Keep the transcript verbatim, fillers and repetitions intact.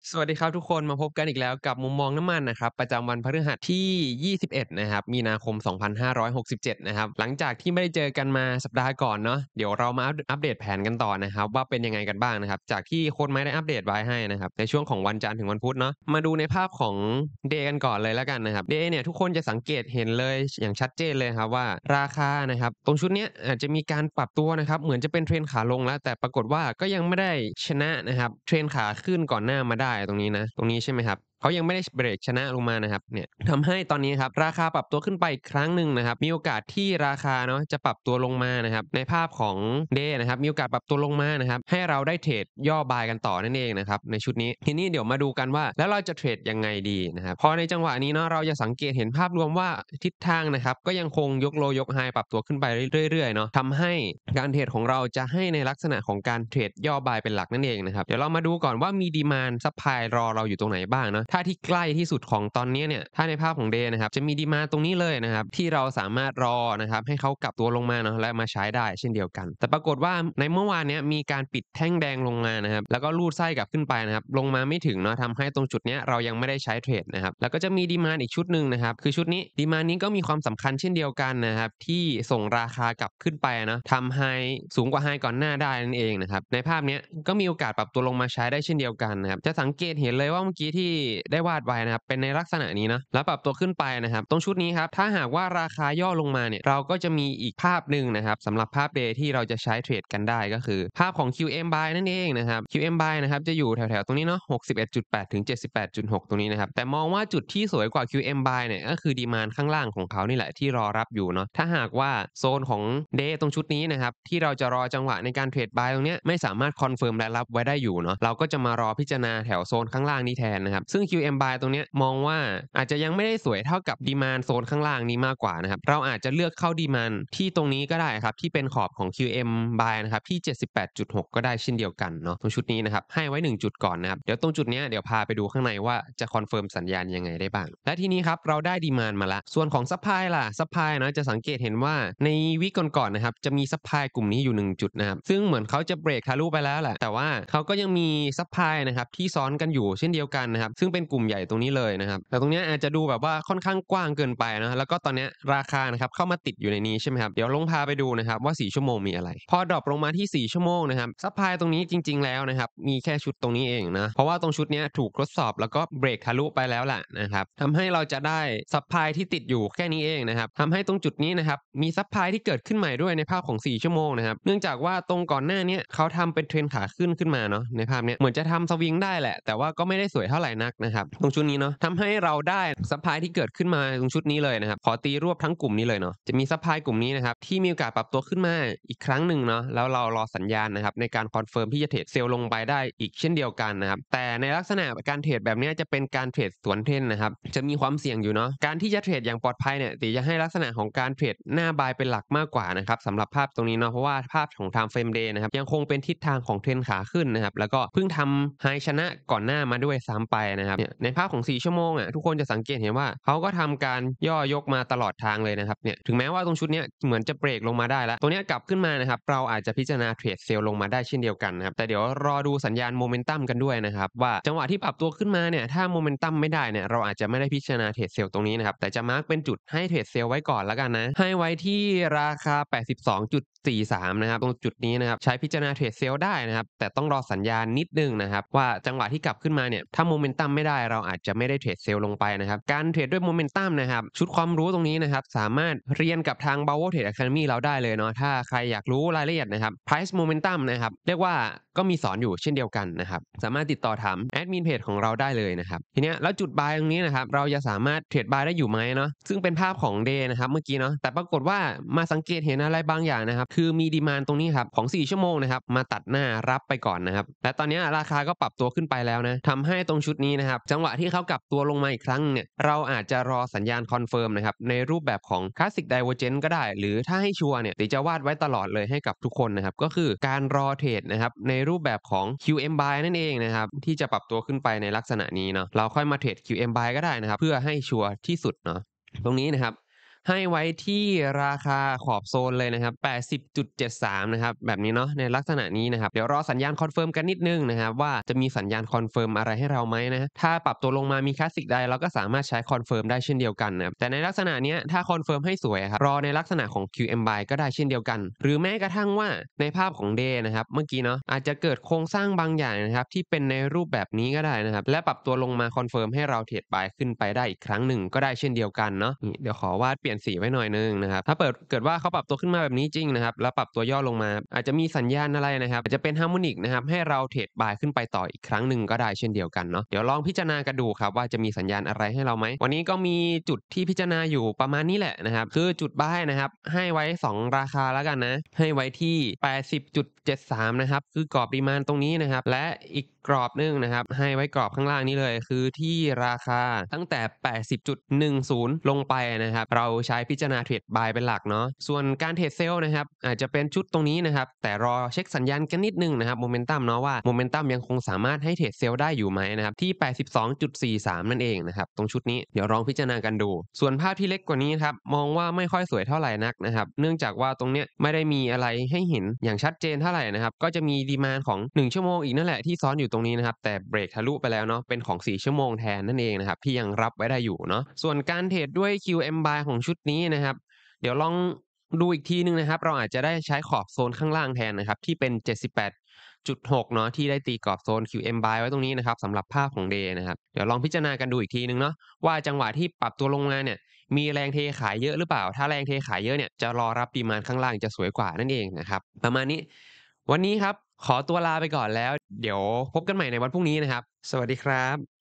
สวัสดีครับทุกคนมาพบกันอีกแล้วกับมุมมองน้ำมันนะครับประจำวันพฤหัสที่ยี่สิบเอ็ดนะครับมีนาคมสองพันห้าร้อยหกสิบเจ็ดนะครับหลังจากที่ไม่ได้เจอกันมาสัปดาห์ก่อนเนาะเดี๋ยวเรามาอัปอัปเดตแผนกันต่อนะครับว่าเป็นยังไงกันบ้างนะครับจากที่โค้ชไม้ได้อัปเดตไว้ให้นะครับในช่วงของวันจันทร์ถึงวันพุธเนาะมาดูในภาพของเดย์กันก่อนเลยแล้วกันนะครับเดย์เนี่ยทุกคนจะสังเกตเห็นเลยอย่างชัดเจนเลยครับว่าราคานะครับตรงชุดเนี้ยอาจจะมีการปรับตัวนะครับเหมือนจะเป็นเทรนขาลงแล้วแต่ปรากฏว่าก็ยังไม่ได้ชนะนะครับเทรนขาขึ้นก่อนหน้ามาได้ตรงนี้นะตรงนี้ใช่ไหมครับเขายังไม่ได้เบรกชนะลงมานะครับเนี่ยทำให้ตอนนี้ครับราคาปรับตัวขึ้นไปอีกครั้งหนึ่งนะครับมีโอกาสที่ราคาเนาะจะปรับตัวลงมานะครับในภาพของเดย์นะครับมีโอกาสปรับตัวลงมานะครับให้เราได้เทรดย่อบายกันต่อนั่นเองนะครับในชุดนี้ทีนี้เดี๋ยวมาดูกันว่าแล้วเราจะเทรดยังไงดีนะครับพอในจังหวะนี้เนาะเราจะสังเกตเห็นภาพรวมว่าทิศทางนะครับก็ยังคงยกโลยกไฮปรับตัวขึ้นไปเรื่อยๆเนาะทำให้การเทรดของเราจะให้ในลักษณะของการเทรดย่อบายเป็นหลักนั่นเองนะครับเดี๋ยวเรามาดูก่อนว่ามีดีมานด์ซัพพลายรอเราอยู่ตรงไหนบ้างเนาะถ้าที่ใกล้ที่สุดของตอนนี้เนี่ยถ้าในภาพของเดย์นะครับจะมีดีมานด์ตรงนี้เลยนะครับที่เราสามารถรอนะครับให้เขากลับตัวลงมาเนาะและมาใช้ได้เช่นเดียวกันแต่ปรากฏว่าในเมื่อวานเนี้ยมีการปิดแท่งแดงลงมานะครับแล้วก็ลูดไส้กลับขึ้นไปนะครับลงมาไม่ถึงเนาะทำให้ตรงจุดเนี้ยเรายังไม่ได้ใช้เทรดนะครับแล้วก็จะมีดีมานด์อีกชุดหนึ่งนะครับคือชุดนี้ดีมานด์นี้ก็มีความสำคัญเช่นเดียวกันนะครับที่ส่งราคากลับขึ้นไปนะทำไฮสูงกว่าไฮก่อนหน้าได้นั่นเองนะครับในภาพเนี้ยก็มีโอกาสปรับตัวลงมาใช้ได้เช่นเดียวกันนะครับจะสังเกตเห็นเลยว่าเมื่อกี้ที่ได้วาดไว้นะครับเป็นในลักษณะนี้เนาะแล้วปรับตัวขึ้นไปนะครับตรงชุดนี้ครับถ้าหากว่าราคาย่อลงมาเนี่ยเราก็จะมีอีกภาพหนึ่งนะครับสำหรับภาพ Day ที่เราจะใช้เทรดกันได้ก็คือภาพของ คิว เอ็ม Buy นั่นเองนะครับ คิว เอ็ม Buy นะครับจะอยู่แถวๆตรงนี้เนาะหกสิบเอ็ดจุดแปดถึงเจ็ดสิบแปดจุดหกตรงนี้นะครับแต่มองว่าจุดที่สวยกว่า คิว เอ็ม Buy เนี่ยก็คือดีมานด์ข้างล่างของเขานี่แหละที่รอรับอยู่เนาะถ้าหากว่าโซนของ Day ตรงชุดนี้นะครับที่เราจะรอจังหวะในการเทรด Buy ตรงเนี้ยไม่สามารถคอนเฟิร์มและรับไว้ได้อยู่เนาะเราก็จะมารอพิจารณาแถวโซนข้างล่างนี้แทนนะครับซึ่ง คิว เอ็ม Buy ตรงเนี้ยมองว่าอาจจะยังไม่ได้สวยเท่ากับดีมานด์โซนข้างล่างนี้มากกว่านะครับเราอาจจะเลือกเข้าดีมานด์ที่ตรงนี้ก็ได้ครับที่เป็นขอบของ คิว เอ็ม Buy นะครับที่เจ็ดสิบแปดจุดหกก็ได้เช่นเดียวกันเนาะตรงชุดนี้นะครับให้ไว้หนึ่งจุดก่อนนะครับเดี๋ยวตรงจุดเนี้ยเดี๋ยวพาไปดูข้างในว่าจะคอนเฟิร์มสัญญาณยังไงได้บ้างและทีนี้ครับเราได้ดีมานด์มาแล้วส่วนของซัพพลายล่ะซัพพลายเนาะจะสังเกตเห็นว่าในวีคก่อนๆนะครับจะมีซัพพลายกลุ่มนี้อยู่หนึ่งจุดนะครับซึ่งเหมือนเขาจะเบรกทะลุไปแล้วแหละแต่ว่าเขาก็ยังมีซัพพลายนะครับที่ซ้อนกันอยู่เช่นเดียวกันนะครับซึ่งเป็นกลุ่มใหญ่ตรงนี้เลยนะครับแต่ตรงเนี้ยอาจจะดูแบบว่าค่อนข้างกว้างเกินไปนะแล้วก็ตอนเนี้ยราคานะครับเข้ามาติดอยู่ในนี้ใช่ไหมครับเดี๋ยวลงพาไปดูนะครับว่าสี่ชั่วโมงมีอะไรพอดรอปลงมาที่สี่ชั่วโมงนะครับซัพพลายตรงนี้จริงๆแล้วนะครับมีแค่ชุดตรงนี้เองนะเพราะว่าตรงชุดเนี้ยถูกทดสอบแล้วก็เบรกทะลุไปแล้วแหละนะครับทำให้เราจะได้ซัพพลายที่ติดอยู่แค่นี้เองนะครับทำให้ตรงจุดนี้นะครับมีซัพพลายที่เกิดขึ้นใหม่ด้วยในภาพของสี่ชั่วโมงนะครับเนื่องจากว่าตรงก่อนหน้าเนี้ยเขาทำเป็นเทรนขาขึ้นขึ้นมาเนาะในภาพเนี้ยเหมือนจะทำสวิงได้แหละแต่ว่าก็ไม่ได้สวยเท่าไหร่นักนะครับตรงชุดนี้เนาะทำให้เราได้ซัพพลายที่เกิดขึ้นมาตรงชุดนี้เลยนะครับขอตีรวบทั้งกลุ่มนี้เลยเนาะจะมีซัพพลายกลุ่มนี้นะครับที่มีโอกาสปรับตัวขึ้นมาอีกครั้งหนึ่งเนาะแล้วเรารอสัญญาณนะครับในการคอนเฟิร์มที่จะเทรดเซลล์ลงไปได้อีกเช่นเดียวกันนะครับแต่ในลักษณะการเทรดแบบนี้จะเป็นการเทรดสวนเทรนนะครับจะมีความเสี่ยงอยู่เนาะการที่จะเทรดอย่างปลอดภัยเนี่ยตีจะให้ลักษณะของการเทรดหน้าบายเป็นหลักมากกว่านะครับสำหรับภาพตรงนี้เนาะเพราะว่าภาพของ Time Frame Day นะครับยังคงเป็นทิศทางของเทรนขาขึ้นนะครับแล้วก็เพิ่งทำไฮชนะก่อนหน้ามาด้วยซ้ำไปนะครับเนี่ยในภาพของสี่ชั่วโมงอ่ะทุกคนจะสังเกตเห็นว่าเขาก็ทำการย่อยกมาตลอดทางเลยนะครับเนี่ยถึงแม้ว่าตรงชุดเนี้ยเหมือนจะเบรกลงมาได้แล้วตัวเนี้ยกลับขึ้นมานะครับเราอาจจะพิจารณาเทรดเซลล์ลงมาได้เช่นเดียวกันนะครับแต่เดี๋ยวรอดูสัญญาณโมเมนตัมกันด้วยนะครับว่าจังหวะที่ปรับตัวขึ้นมาเนี่ยถ้าโมเมนตัมไม่ได้เนี่ยเราอาจจะไม่ได้พิจารณาเทรดเซลล์ตรงนี้นะครับแต่จะมาร์กเป็นจุดให้เทรดเซลล์ไว้ก่อนแล้วกันนะให้ไว้ที่ราคา แปดสิบสองจุดสี่สาม นะครับตรงจุดนี้นะครับใช้พิจารณาเทรดเซลล์ได้นะครับแต่ต้องรอสัญญาณนิดนึงนะครับว่าจังหวะที่กลับขึ้นมาเนี่ยถ้าโมเมนตัมไม่ได้เราอาจจะไม่ได้เทรดเซลล์ลงไปนะครับการเทรดด้วยโมเมนตัมนะครับชุดความรู้ตรงนี้นะครับสามารถเรียนกับทาง Bravo Trade Academy เราได้เลยเนาะถ้าใครอยากรู้รายละเอียดนะครับ Price Momentum นะครับเรียกว่าก็มีสอนอยู่เช่นเดียวกันนะครับสามารถติดต่อถามแอดมินเพจของเราได้เลยนะครับทีเนี้ยแล้วจุดบายตรงนี้นะครับเราจะสามารถเทรดบายได้อยู่ไหมเนาะซึ่งเป็นภาพของ Day นะครับเมื่อกี้เนาะแต่ปรากฏว่ามาสังเกตเห็นอะไรบางอย่างนะครับคือมีดีมานด์ตรงนี้ครับของสี่ชั่วโมงนะครับมาตัดหน้ารับไปก่อนนะครับและตอนนี้ราคาก็ปรับตัวขึ้นไปแล้วนะทำให้ตรงชุดนี้นะครับจังหวะที่เขากลับตัวลงมาอีกครั้งเนี่ยเราอาจจะรอสัญญาณคอนเฟิร์มนะครับในรูปแบบของ Classic Divergence ก็ได้หรือถ้าให้ชัวร์เนี่ยติจะวาดไว้ตลอดเลยให้กับทุกคนนะครับก็คือการรอเทรดนะครับในรูปแบบของ คิว เอ็ม Buy นั่นเองนะครับที่จะปรับตัวขึ้นไปในลักษณะนี้เนาะเราค่อยมาเทรด คิว เอ็ม Buy ก็ได้นะครับเพื่อให้ชัวร์ที่สุดเนาะตรงนี้นะครับให้ไว้ที่ราคาขอบโซนเลยนะครับ แปดสิบจุดเจ็ดสาม นะครับ แบบนี้เนาะ ในลักษณะนี้นะครับ เดี๋ยวรอสัญญาณคอนเฟิร์มกันนิดหนึ่งนะครับว่าจะมีสัญญาณคอนเฟิร์มอะไรให้เราไหมนะ ถ้าปรับตัวลงมามี Classic Dive เราก็สามารถใช้คอนเฟิร์มได้เช่นเดียวกันนะครับ แต่ในลักษณะเนี้ยถ้าคอนเฟิร์มให้สวยอะครับ รอในลักษณะของ คิว เอ็ม Buy ก็ได้เช่นเดียวกัน หรือแม้กระทั่งว่าในภาพของ Day นะครับ เมื่อกี้เนาะอาจจะเกิดโครงสร้างบางอย่างนะครับที่เป็นในรูปแบบนี้ก็ได้นะครับ และปรับตัวลงมาคอนเฟิร์มให้เราเทรด Buy ขึ้นไปได้อีกครั้งหนึ่งก็ได้เช่นเดียวกันเนาะ นี่เดี๋ยวขอวาดเปลี่ยนสีไว้หน่อยหนึ่งนะครับ ถ้าเปิด เกิดว่าเขาปรับตัวขึ้นมาแบบนี้จริงนะครับ แล้วปรับตัวย่อลงมา อาจจะมีสัญญาณอะไรนะครับ อาจจะเป็น Harmonic นะครับให้เราเทรด Buy ขึ้นไปต่ออีกครั้งหนึ่งก็ได้เช่นเดียวกันเนาะ เดี๋ยวลองพิจารณากันดูครับว่าจะมีสัญญาณอะไรให้เราไหม วันนี้ก็มีจุดที่พิจารณาอยู่ประมาณนี้แหละนะครับ คือจุด Buy นะครับให้ไว้ สอง ราคาแล้วกันนะ ให้ไว้ที่ แปดสิบจุดเจ็ดสาม นะครับ คือกรอบ Demand ตรงนี้นะครับ และอีกกรอบหนึ่งนะครับให้ไว้กรอบข้างล่างนี้เลย คือที่ราคาตั้งแต่ แปดสิบจุดหนึ่งศูนย์ ลงไปนะครับ เราใช้พิจารณาเทรด Buy เป็นหลักเนาะ ส่วนการเทรด Sell นะครับอาจจะเป็นชุดตรงนี้นะครับ แต่รอเช็กสัญญาณกันนิดหนึ่งนะครับ Momentum เนาะว่า Momentum ยังคงสามารถให้เทรด Sell ได้อยู่ไหมนะครับ ที่ แปดสิบสองจุดสี่สาม นั่นเองนะครับ ตรงชุดนี้เดี๋ยวลองพิจารณากันดู ส่วนภาพที่เล็กกว่านี้ครับมองว่าไม่ค่อยสวยเท่าไรนักนะครับ เนื่องจากว่าตรงเนี้ยไม่ได้มีอะไรให้เห็นอย่างชัดเจนเท่าไรนะครับ ก็จะมี Demand ของ หนึ่ง ชั่วโมงอีกนั่นแหละที่ซ้อนอยู่ตรงนี้นะครับ แต่เบรกทะลุไปแล้วเนาะ เป็นของ สี่ ชั่วโมงแทนนั่นเองนะครับที่ยังรับไว้ได้อยู่เนาะ ส่วนการเทรดด้วย คิว เอ็ม Buy ของชุดนี้นะครับ เดี๋ยวลองดูอีกทีหนึ่งนะครับ เราอาจจะได้ใช้ขอบโซนข้างล่างแทนนะครับที่เป็น เจ็ดสิบแปดจุดหก เนาะ ที่ได้ตีกรอบโซน คิว เอ็ม Buy ไว้ตรงนี้นะครับสำหรับภาพของ Day นะครับ เดี๋ยวลองพิจารณากันดูอีกทีหนึ่งเนาะว่าจังหวะที่ปรับตัวลงมาเนี่ยมีแรงเทขายเยอะหรือเปล่า ถ้าแรงเทขายเยอะเนี่ยจะรอรับ Demand ข้างล่างจะสวยกว่านั่นเองนะครับ ประมาณนี้ วันนี้ครับขอตัวลาไปก่อนแล้ว เดี๋ยวพบกันใหม่ในวันพรุ่งนี้นะครับ สวัสดีครับ